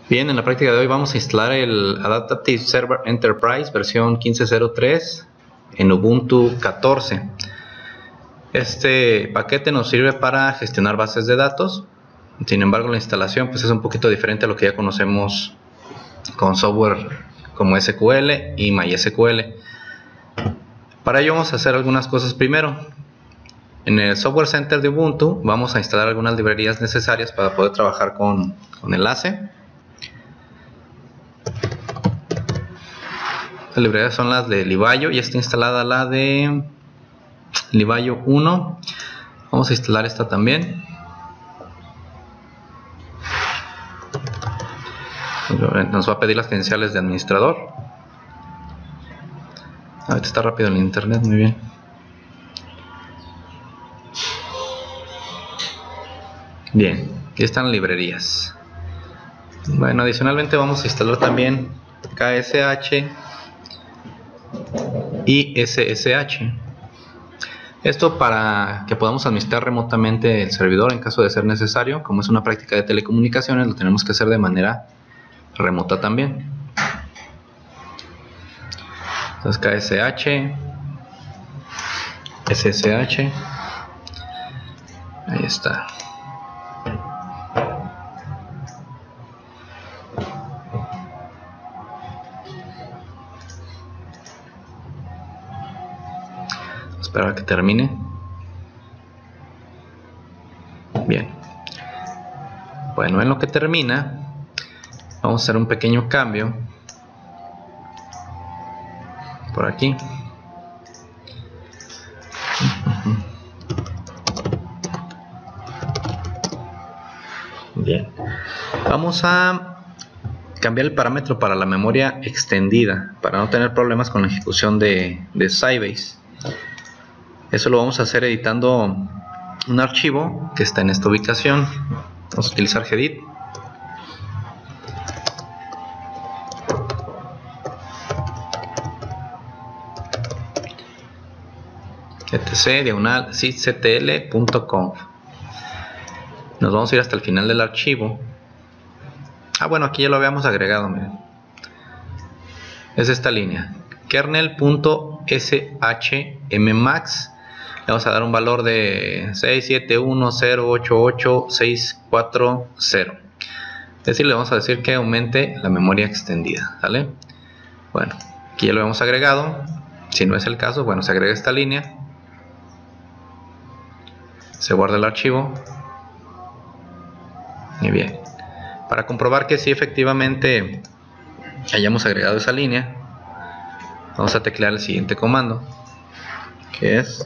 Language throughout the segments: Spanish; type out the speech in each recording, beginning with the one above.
Bien, en la práctica de hoy vamos a instalar el Adaptive Server Enterprise versión 15.03 en Ubuntu 14. Este paquete nos sirve para gestionar bases de datos. Sin embargo, la instalación pues es un poquito diferente a lo que ya conocemos con software como SQL y MySQL. Para ello vamos a hacer algunas cosas primero. En el Software Center de Ubuntu vamos a instalar algunas librerías necesarias para poder trabajar con enlace. Las librerías son las de Livayo, ya está instalada la de Livayo 1. Vamos a instalar esta también. Nos va a pedir las credenciales de administrador. Ahorita está rápido el internet, muy bien. Bien, aquí están las librerías. Bueno, adicionalmente vamos a instalar también KSH y SSH. Esto para que podamos administrar remotamente el servidor en caso de ser necesario. Como es una práctica de telecomunicaciones, lo tenemos que hacer de manera remota también. Entonces KSH, SSH, ahí está. Esperar a que termine. Bien. Bueno, en lo que termina, vamos a hacer un pequeño cambio por aquí. Bien. Vamos a cambiar el parámetro para la memoria extendida para no tener problemas con la ejecución de Sybase. Eso lo vamos a hacer editando un archivo que está en esta ubicación. Vamos a utilizar Gedit. etc/sysctl.conf. Nos vamos a ir hasta el final del archivo. Bueno, aquí ya lo habíamos agregado, miren. Es esta línea, kernel.shmmax. Le vamos a dar un valor de 671088640. Es decir, le vamos a decir que aumente la memoria extendida, ¿vale? Bueno, aquí ya lo hemos agregado. Si no es el caso, bueno, se agrega esta línea. Se guarda el archivo. Muy bien. Para comprobar que sí efectivamente hayamos agregado esa línea, vamos a teclear el siguiente comando, que es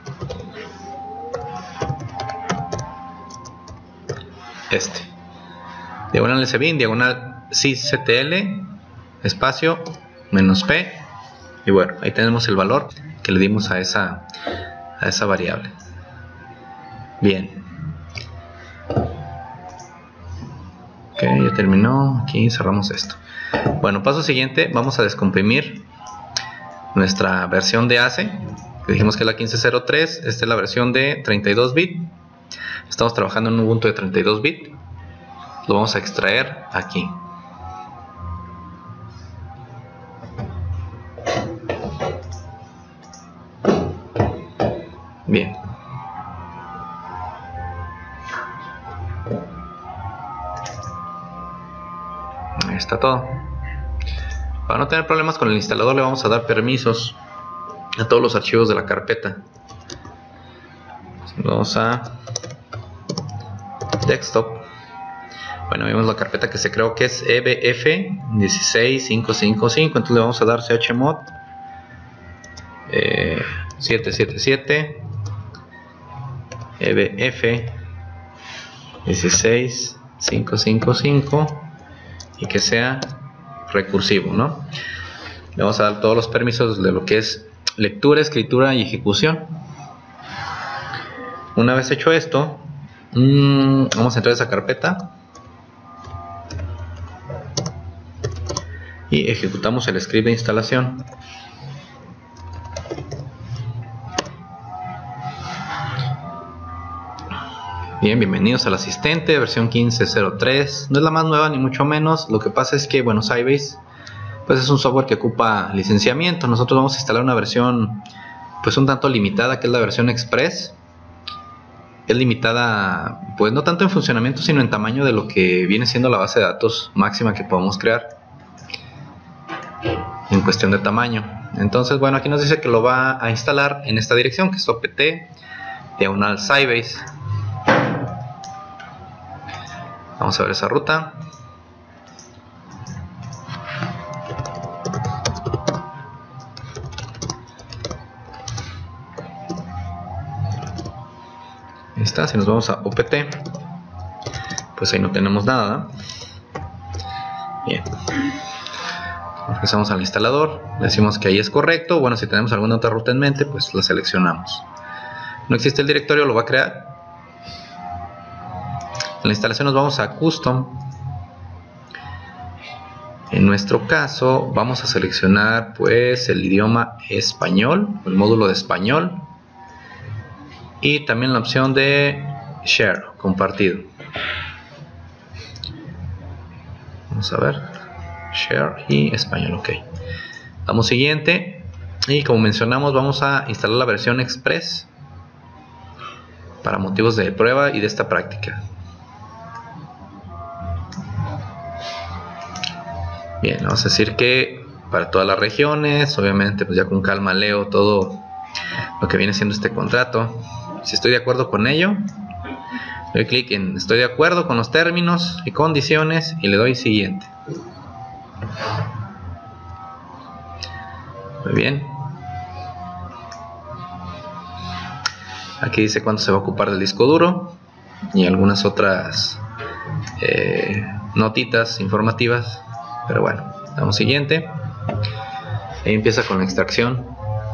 diagonal sbin, diagonal sysctl, espacio, -p, y bueno, ahí tenemos el valor que le dimos a esa variable. Bien. Ok, ya terminó. Aquí cerramos esto. Bueno, paso siguiente, vamos a descomprimir nuestra versión de ACE, que dijimos que es la 15.03. Esta es la versión de 32 bits. Estamos trabajando en un Ubuntu de 32 bits. Lo vamos a extraer aquí. Bien. Ahí está todo. Para no tener problemas con el instalador, le vamos a dar permisos a todos los archivos de la carpeta. Vamos a desktop. Bueno, vemos la carpeta que se creó, que es ebf16555. Entonces le vamos a dar chmod 777 ebf16555 y que sea recursivo, ¿no? Le vamos a dar todos los permisos de lo que es lectura, escritura y ejecución. Una vez hecho esto, vamos a entrar a esa carpeta y ejecutamos el script de instalación. Bien, bienvenidos al asistente, versión 15.03. No es la más nueva ni mucho menos. Lo que pasa es que, bueno, Sybase pues es un software que ocupa licenciamiento. Nosotros vamos a instalar una versión pues un tanto limitada, que es la versión Express. Es limitada pues no tanto en funcionamiento, sino en tamaño de lo que viene siendo la base de datos máxima que podemos crear en cuestión de tamaño. Entonces, bueno, aquí nos dice que lo va a instalar en esta dirección, que es opt/Sybase. Vamos a ver esa ruta. Ahí está. Si nos vamos a opt, pues ahí no tenemos nada. Bien. Regresamos al instalador. Decimos que ahí es correcto. Bueno, si tenemos alguna otra ruta en mente, pues la seleccionamos. No existe el directorio, lo va a crear. En la instalación nos vamos a Custom. En nuestro caso vamos a seleccionar pues el idioma español, el módulo de español, y también la opción de Share, compartido. Vamos a ver, Share y español, ok. Damos siguiente y como mencionamos vamos a instalar la versión Express para motivos de prueba y de esta práctica. Bien, vamos a decir que para todas las regiones, obviamente pues ya con calma leo todo lo que viene siendo este contrato. Si estoy de acuerdo con ello, doy clic en estoy de acuerdo con los términos y condiciones y le doy siguiente. Muy bien. Aquí dice cuánto se va a ocupar del disco duro y algunas otras notitas informativas. Pero bueno, damos siguiente. Ahí empieza con la extracción.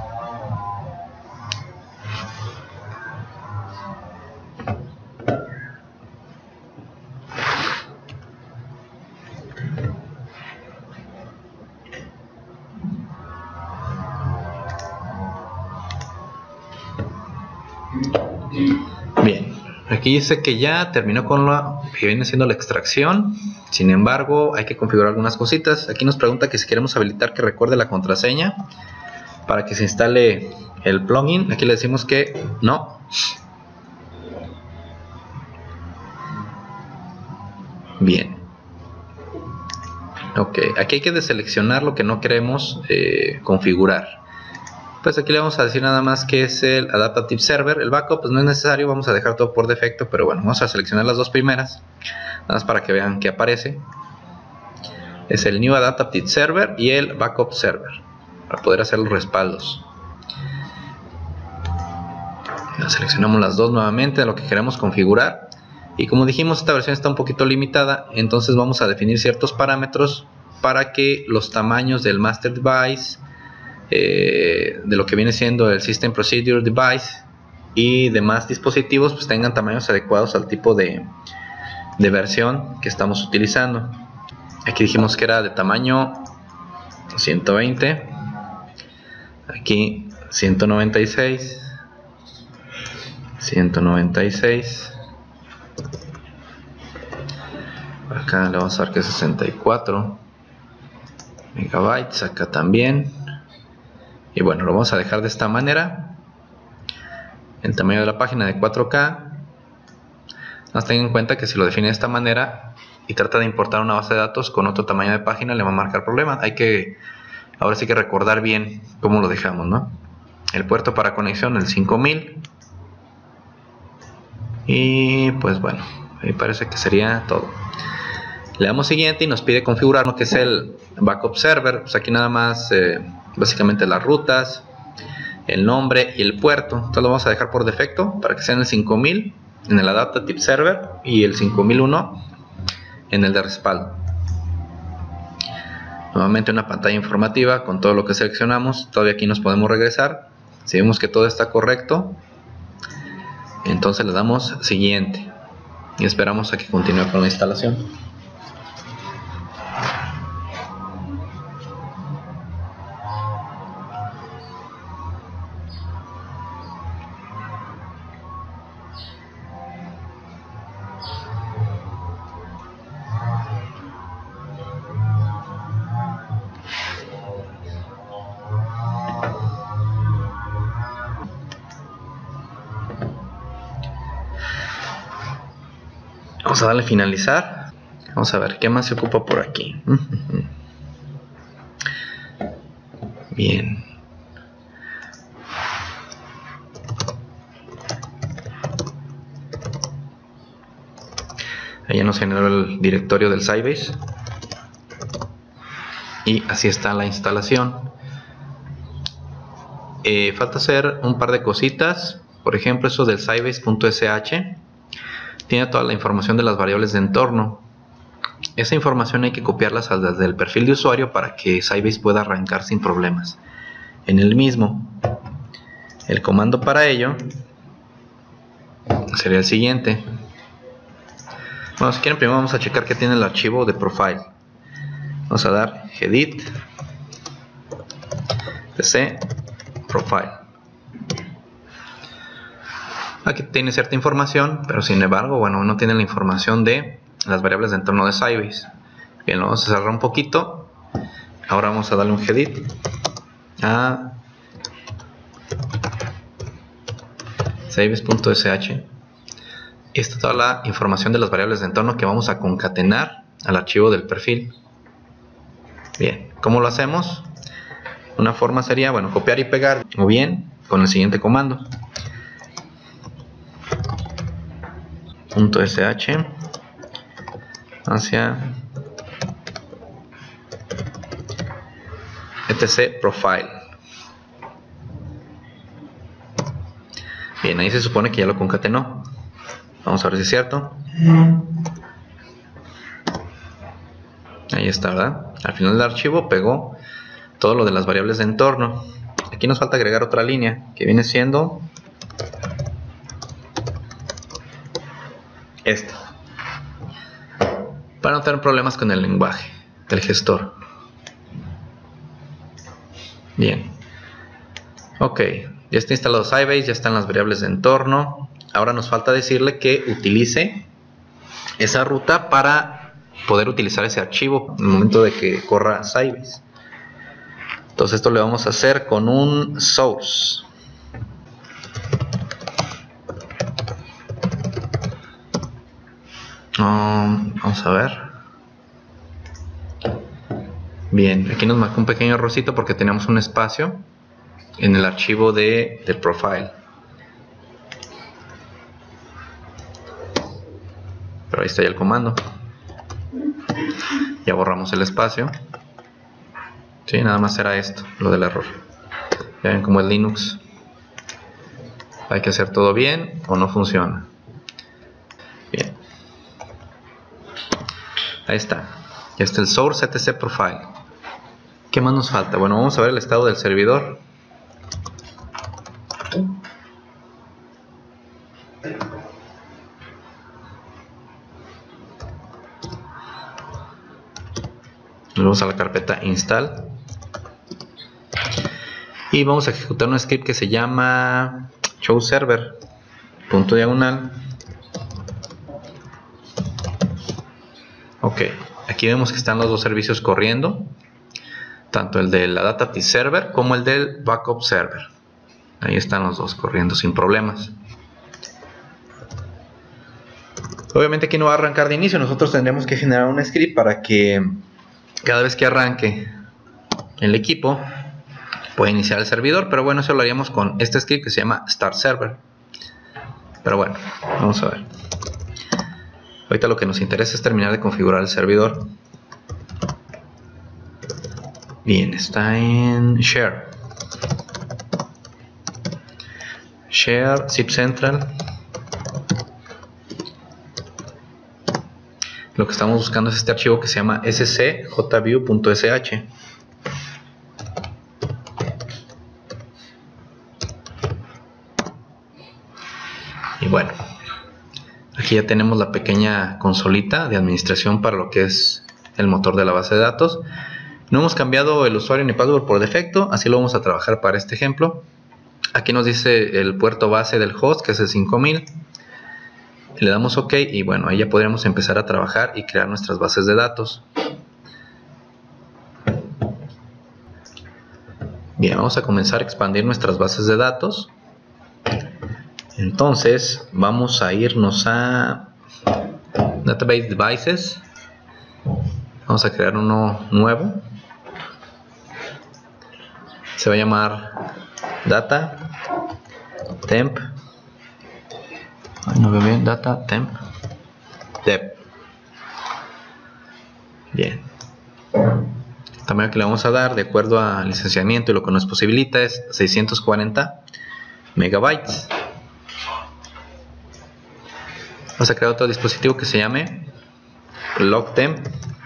Bien, aquí dice que ya terminó con lo que viene siendo la extracción. Sin embargo, hay que configurar algunas cositas. Aquí nos pregunta que si queremos habilitar que recuerde la contraseña para que se instale el plugin. Aquí le decimos que no. Bien. Ok, aquí hay que deseleccionar lo que no queremos configurar. Pues aquí le vamos a decir nada más que es el Adaptive Server. El backup pues no es necesario, vamos a dejar todo por defecto, pero bueno, vamos a seleccionar las dos primeras, nada más para que vean que aparece. Es el New Adaptive Server y el Backup Server, para poder hacer los respaldos. Seleccionamos las dos nuevamente de lo que queremos configurar. Y como dijimos, esta versión está un poquito limitada, entonces vamos a definir ciertos parámetros para que los tamaños del Master Device, de lo que viene siendo el System Procedure Device y demás dispositivos pues tengan tamaños adecuados al tipo de versión que estamos utilizando. Aquí dijimos que era de tamaño 120, aquí 196, 196, acá le vamos a dar que 64 megabytes, acá también. Y bueno, lo vamos a dejar de esta manera. El tamaño de la página de 4K. Nos tengan en cuenta que si lo define de esta manera y trata de importar una base de datos con otro tamaño de página, le va a marcar problema. Hay que, ahora sí que recordar bien cómo lo dejamos, ¿no? El puerto para conexión, el 5000. Y pues bueno, ahí parece que sería todo. Le damos siguiente y nos pide configurar lo que es el Backup Server. Pues aquí nada más... básicamente las rutas, el nombre y el puerto. Entonces lo vamos a dejar por defecto para que sean el 5000 en el Adaptive Server y el 5001 en el de respaldo. Nuevamente una pantalla informativa con todo lo que seleccionamos. Todavía aquí nos podemos regresar. Si vemos que todo está correcto, entonces le damos siguiente y esperamos a que continúe con la instalación. Vamos a darle finalizar. Vamos a ver qué más se ocupa por aquí. Bien. Ahí ya nos generó el directorio del Sybase. Y así está la instalación. Falta hacer un par de cositas. Por ejemplo, eso del Sybase.sh tiene toda la información de las variables de entorno. Esa información hay que copiarlas desde el perfil de usuario para que Sybase pueda arrancar sin problemas en el mismo. El comando para ello sería el siguiente. Bueno, si quieren primero vamos a checar que tiene el archivo de profile. Vamos a dar edit pc profile. Aquí tiene cierta información, pero sin embargo, bueno, no tiene la información de las variables de entorno de Sybase. Bien, lo vamos a cerrar un poquito. Ahora vamos a darle un edit a Sybase.sh. Esta es toda la información de las variables de entorno que vamos a concatenar al archivo del perfil. Bien, ¿cómo lo hacemos? Una forma sería, bueno, copiar y pegar, o bien con el siguiente comando. .sh hacia etc profile. Bien, ahí se supone que ya lo concatenó. Vamos a ver si es cierto. Ahí está, ¿verdad? Al final del archivo pegó todo lo de las variables de entorno. Aquí nos falta agregar otra línea que viene siendo esta, para no tener problemas con el lenguaje del gestor. Bien, ok, ya está instalado Sybase, ya están las variables de entorno. Ahora nos falta decirle que utilice esa ruta para poder utilizar ese archivo en el momento de que corra Sybase. Entonces esto le vamos a hacer con un source. Vamos a ver. Bien, aquí nos marcó un pequeño errorcito porque teníamos un espacio en el archivo del profile. Pero ahí está ya el comando. Ya borramos el espacio. Sí, nada más era esto, lo del error. Ya ven cómo es Linux. Hay que hacer todo bien o no funciona. Bien. Ahí está. Ya está el source etc profile. ¿Qué más nos falta? Bueno, vamos a ver el estado del servidor. Nos vamos a la carpeta install y vamos a ejecutar un script que se llama show server // ok, aquí vemos que están los dos servicios corriendo, tanto el de la Adaptive Server como el del Backup Server. Ahí están los dos corriendo sin problemas. Obviamente aquí no va a arrancar de inicio, nosotros tendremos que generar un script para que cada vez que arranque el equipo pueda iniciar el servidor, pero bueno, eso lo haríamos con este script que se llama start server. Pero bueno, vamos a ver. Ahorita lo que nos interesa es terminar de configurar el servidor. Bien, está en share zip central. Lo que estamos buscando es este archivo que se llama scjview.sh. Y bueno, aquí ya tenemos la pequeña consolita de administración para lo que es el motor de la base de datos. No hemos cambiado el usuario ni password por defecto, así lo vamos a trabajar para este ejemplo. Aquí nos dice el puerto base del host, que es el 5000. Le damos OK y bueno, ahí ya podríamos empezar a trabajar y crear nuestras bases de datos. Bien, vamos a comenzar a expandir nuestras bases de datos. Entonces vamos a irnos a Database Devices. Vamos a crear uno nuevo. Se va a llamar Data Temp. No veo bien. Data Temp Dev. Bien. El tamaño que le vamos a dar, de acuerdo al licenciamiento y lo que nos posibilita, es 640 megabytes. Vamos a crear otro dispositivo que se llame LogTemp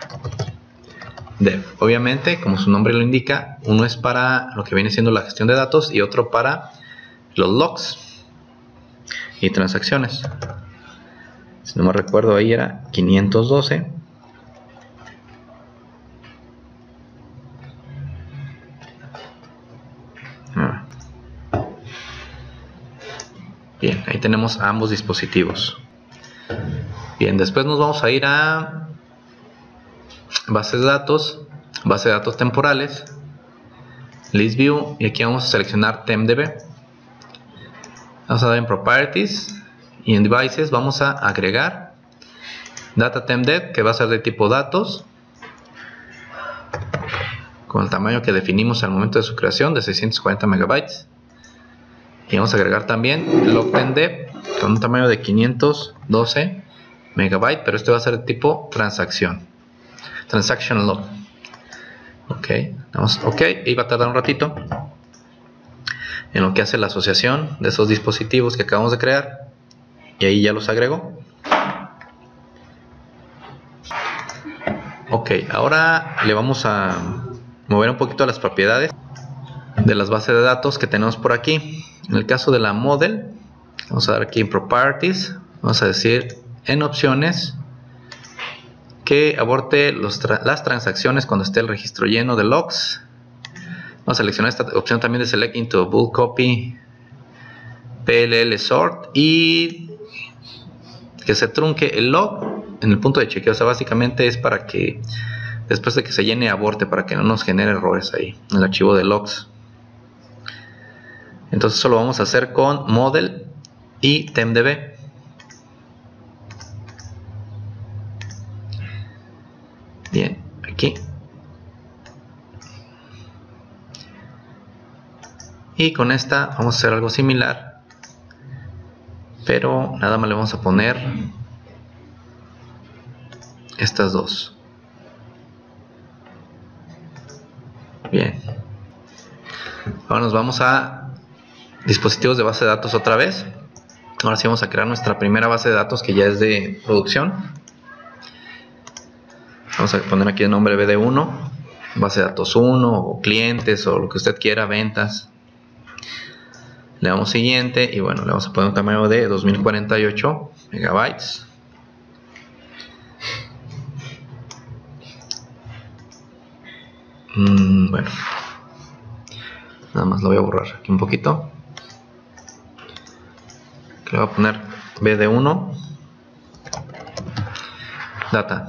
Dev. Obviamente, como su nombre lo indica, uno es para lo que viene siendo la gestión de datos y otro para los logs y transacciones. Si no me recuerdo, ahí era 512. Bien, ahí tenemos ambos dispositivos. Bien, después nos vamos a ir a base de datos temporales, List View, y aquí vamos a seleccionar TempDB. Vamos a dar en Properties y en Devices vamos a agregar Data TempDev, que va a ser de tipo datos, con el tamaño que definimos al momento de su creación de 640 megabytes. Y vamos a agregar también LogTempDev con un tamaño de 512 megabytes, pero este va a ser de tipo transacción, Transaction Log. Ok, damos OK, y va a tardar un ratito en lo que hace la asociación de esos dispositivos que acabamos de crear, y ahí ya los agrego. Ok, ahora le vamos a mover un poquito las propiedades de las bases de datos que tenemos por aquí. En el caso de la model, vamos a dar aquí en Properties, vamos a decir en opciones que aborte las transacciones cuando esté el registro lleno de logs. Vamos a seleccionar esta opción también de Select into Bulk Copy PLL Sort, y que se trunque el log en el punto de chequeo. O sea, básicamente es para que después de que se llene aborte, para que no nos genere errores ahí en el archivo de logs. Entonces eso lo vamos a hacer con model y TempDB. Bien, aquí. Y con esta vamos a hacer algo similar, pero nada más le vamos a poner estas dos. Bien. Ahora nos vamos a dispositivos de base de datos otra vez. Ahora sí vamos a crear nuestra primera base de datos, que ya es de producción. Vamos a poner aquí el nombre BD1, base de datos 1, o clientes, o lo que usted quiera, ventas. Le damos siguiente, y bueno, le vamos a poner un tamaño de 2048 megabytes. Bueno, nada más lo voy a borrar aquí un poquito. Le voy a poner BD1 Data.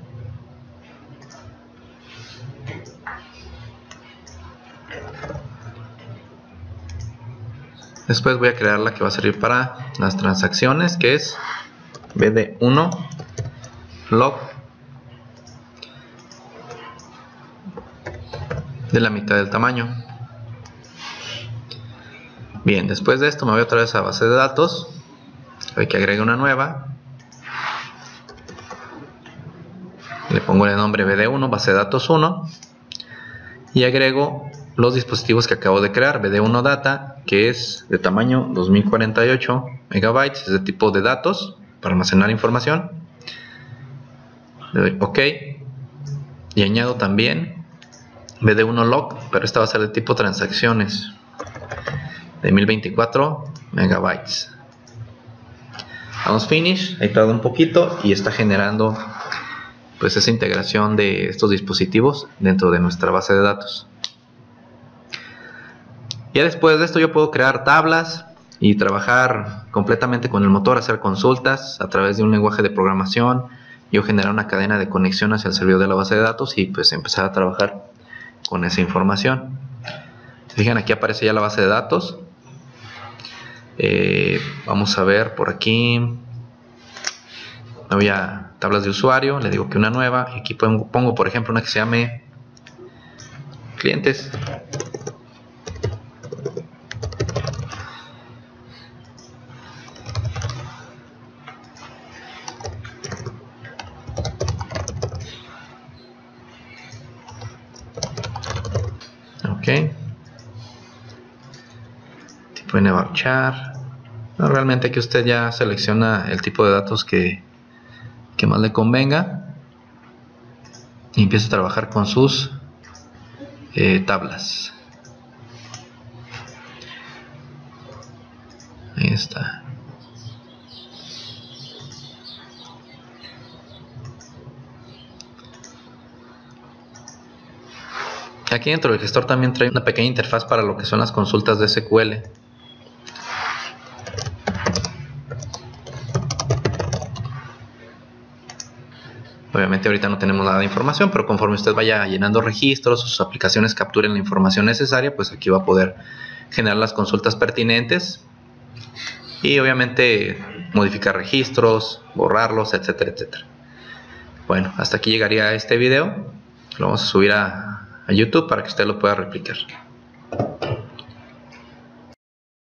Después voy a crear la que va a servir para las transacciones, que es BD1 log de la mitad del tamaño. Bien, después de esto me voy otra vez a base de datos. Hay que agregue una nueva. Le pongo el nombre BD1, base de datos 1. Y agrego los dispositivos que acabo de crear. BD1 Data, que es de tamaño 2048 megabytes, es de tipo de datos para almacenar información. Le doy OK. Y añado también BD1 Log, pero esta va a ser de tipo transacciones, de 1024 megabytes. Damos Finish. Ahí tarda un poquito y está generando pues esa integración de estos dispositivos dentro de nuestra base de datos. Ya después de esto yo puedo crear tablas y trabajar completamente con el motor, hacer consultas a través de un lenguaje de programación. Yo generar una cadena de conexión hacia el servidor de la base de datos y pues empezar a trabajar con esa información. Fijan, aquí aparece ya la base de datos. Vamos a ver por aquí. Me voy a tablas de usuario, le digo que una nueva, y aquí pongo por ejemplo una que se llame clientes. Ok, tipo en char. No, realmente aquí usted ya selecciona el tipo de datos que más le convenga y empieza a trabajar con sus tablas. Ahí está. Aquí dentro del gestor también trae una pequeña interfaz para lo que son las consultas de SQL. Obviamente ahorita no tenemos nada de información, pero conforme usted vaya llenando registros, sus aplicaciones capturen la información necesaria, pues aquí va a poder generar las consultas pertinentes y obviamente modificar registros, borrarlos, etcétera, etcétera. Bueno, hasta aquí llegaría este video. Lo vamos a subir a YouTube para que usted lo pueda replicar.